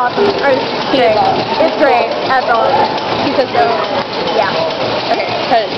awesome. Or it's great. It's great. That's all. He says so. Yeah. Okay, cut it.